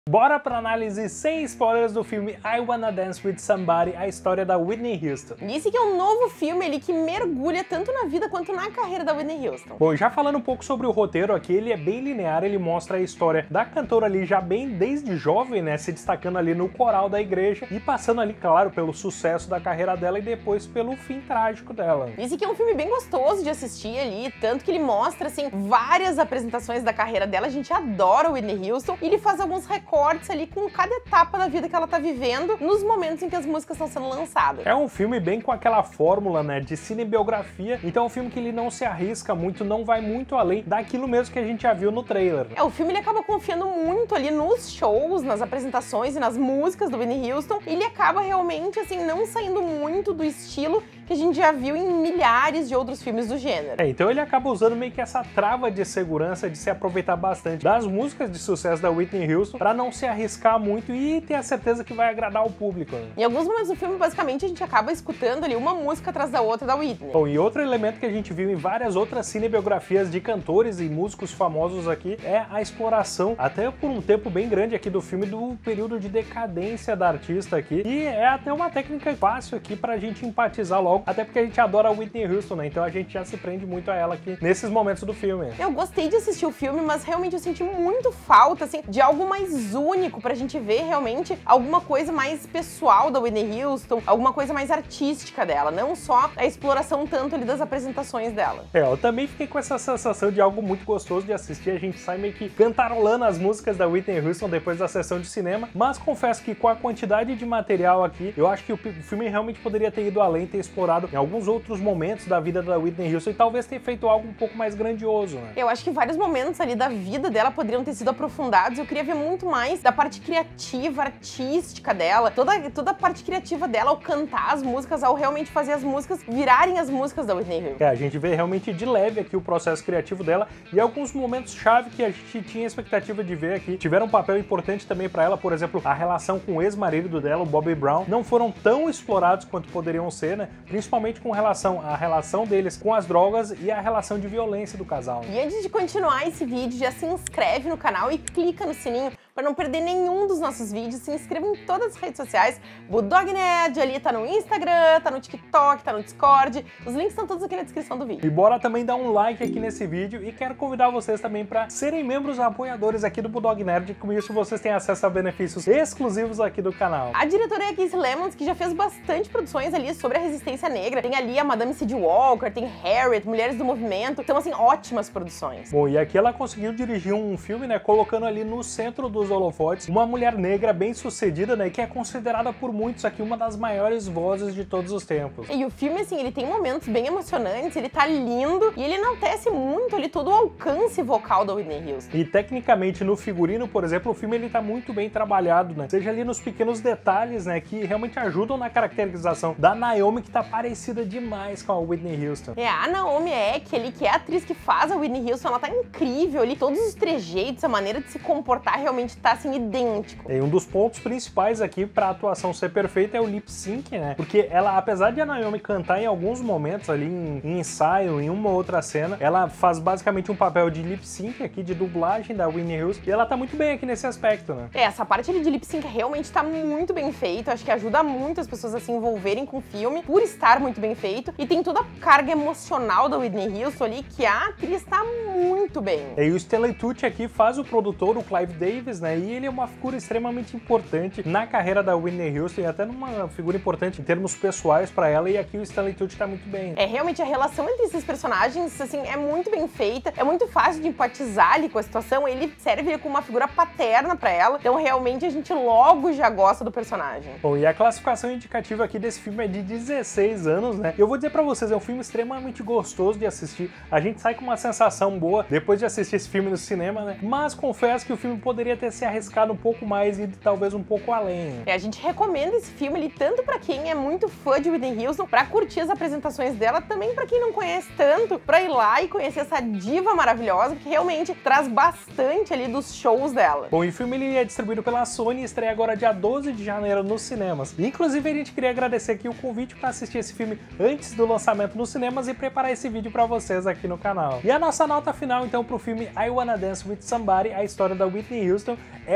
Bora pra análise sem spoilers do filme I Wanna Dance With Somebody, a história da Whitney Houston. Disse que é um novo filme ali que mergulha tanto na vida quanto na carreira da Whitney Houston. Bom, já falando um pouco sobre o roteiro aqui, ele é bem linear, ele mostra a história da cantora ali já bem desde jovem, né, se destacando ali no coral da igreja e passando ali, claro, pelo sucesso da carreira dela e depois pelo fim trágico dela. Disse que é um filme bem gostoso de assistir ali, tanto que ele mostra, assim, várias apresentações da carreira dela, a gente adora a Whitney Houston, e ele faz alguns recortes ali com cada etapa da vida que ela tá vivendo nos momentos em que as músicas estão sendo lançadas. É um filme bem com aquela fórmula, né, de cinebiografia, então é um filme que ele não se arrisca muito, não vai muito além daquilo mesmo que a gente já viu no trailer. O filme ele acaba confiando muito ali nos shows, nas apresentações e nas músicas do Whitney Houston, e ele acaba realmente, assim, não saindo muito do estilo que a gente já viu em milhares de outros filmes do gênero. Então ele acaba usando meio que essa trava de segurança de se aproveitar bastante das músicas de sucesso da Whitney Houston para não se arriscar muito e ter a certeza que vai agradar o público, né? Em alguns momentos do filme, basicamente, a gente acaba escutando ali uma música atrás da outra da Whitney. Bom, e outro elemento que a gente viu em várias outras cinebiografias de cantores e músicos famosos aqui é a exploração, até por um tempo bem grande aqui do filme, do período de decadência da artista aqui, e é até uma técnica fácil aqui pra gente empatizar logo, até porque a gente adora a Whitney Houston, né? Então a gente já se prende muito a ela aqui nesses momentos do filme. Eu gostei de assistir o filme, mas realmente eu senti muito falta, assim, de algo mais único pra gente ver realmente alguma coisa mais pessoal da Whitney Houston, alguma coisa mais artística dela, não só a exploração tanto ali das apresentações dela. Eu também fiquei com essa sensação de algo muito gostoso de assistir, a gente sai meio que cantarolando as músicas da Whitney Houston depois da sessão de cinema, mas confesso que com a quantidade de material aqui, eu acho que o filme realmente poderia ter ido além, ter explorado em alguns outros momentos da vida da Whitney Houston e talvez ter feito algo um pouco mais grandioso, né? Eu acho que vários momentos ali da vida dela poderiam ter sido aprofundados, eu queria ver muito mais da parte criativa, artística dela, toda a parte criativa dela ao cantar as músicas, ao realmente fazer as músicas virarem as músicas da Whitney Houston. A gente vê realmente de leve aqui o processo criativo dela e alguns momentos-chave que a gente tinha expectativa de ver aqui tiveram um papel importante também pra ela, por exemplo, a relação com o ex-marido dela, o Bobby Brown, não foram tão explorados quanto poderiam ser, né? Principalmente com relação à relação deles com as drogas e a relação de violência do casal. E antes de continuar esse vídeo, já se inscreve no canal e clica no sininho para não perder nenhum dos nossos vídeos. Se inscreva em todas as redes sociais. Bulldog Nerd ali tá no Instagram, tá no TikTok, tá no Discord. Os links estão todos aqui na descrição do vídeo. E bora também dar um like aqui nesse vídeo e quero convidar vocês também para serem membros apoiadores aqui do Bulldog Nerd. Com isso vocês têm acesso a benefícios exclusivos aqui do canal. A diretora é a Casey Lemons, que já fez bastante produções ali sobre a resistência negra. Tem ali a Madame C.D. Walker, tem Harriet, Mulheres do Movimento. Então, assim, ótimas produções. Bom, e aqui ela conseguiu dirigir um filme, né, colocando ali no centro dos holofotes uma mulher negra bem sucedida, né, que é considerada por muitos aqui uma das maiores vozes de todos os tempos. E o filme, assim, ele tem momentos bem emocionantes, ele tá lindo e ele enaltece muito ali todo o alcance vocal da Whitney Houston. E tecnicamente no figurino, por exemplo, o filme ele tá muito bem trabalhado, né, seja ali nos pequenos detalhes, né, que realmente ajudam na caracterização da Naomi, que tá parecida demais com a Whitney Houston. A Naomi Eck ali, que é a atriz que faz a Whitney Houston, ela tá incrível ali, todos os trejeitos, a maneira de se comportar realmente tá, assim, idêntico. E um dos pontos principais aqui pra atuação ser perfeita é o lip sync, né? Porque ela, apesar de a Naomi cantar em alguns momentos ali em ensaio, em uma outra cena, ela faz basicamente um papel de lip sync aqui, de dublagem da Whitney Houston, e ela tá muito bem aqui nesse aspecto, né? Essa parte ali de lip sync realmente tá muito bem feita, acho que ajuda muito as pessoas a se envolverem com o filme, por estar muito bem feito, e tem toda a carga emocional da Whitney Houston ali, que a atriz tá muito bem. E o Stanley Tucci aqui faz o produtor, o Clive Davis, né? E ele é uma figura extremamente importante na carreira da Whitney Houston e até numa figura importante em termos pessoais pra ela, e aqui o Stanley Tucci tá muito bem. Realmente a relação entre esses personagens, assim, é muito bem feita, é muito fácil de empatizar ali com a situação, ele serve como uma figura paterna pra ela, então realmente a gente logo já gosta do personagem. Bom, e a classificação indicativa aqui desse filme é de 16 anos, né? E eu vou dizer pra vocês, é um filme extremamente gostoso de assistir, a gente sai com uma sensação boa depois de assistir esse filme no cinema, né? Mas confesso que o filme poderia ter se arriscado um pouco mais e talvez um pouco além. A gente recomenda esse filme ali tanto pra quem é muito fã de Whitney Houston, pra curtir as apresentações dela, também pra quem não conhece tanto, pra ir lá e conhecer essa diva maravilhosa, que realmente traz bastante ali dos shows dela. Bom, e o filme ele é distribuído pela Sony e estreia agora dia 12 de janeiro nos cinemas. Inclusive a gente queria agradecer aqui o convite para assistir esse filme antes do lançamento nos cinemas e preparar esse vídeo para vocês aqui no canal. E a nossa nota final então pro filme I Wanna Dance With Somebody, a história da Whitney Houston, é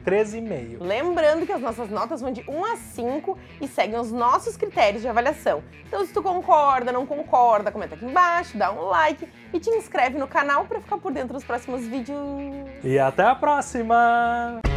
3,5. Lembrando que as nossas notas vão de 1 a 5 e seguem os nossos critérios de avaliação. Então, se tu concorda, não concorda, comenta aqui embaixo, dá um like e te inscreve no canal para ficar por dentro dos próximos vídeos. E até a próxima!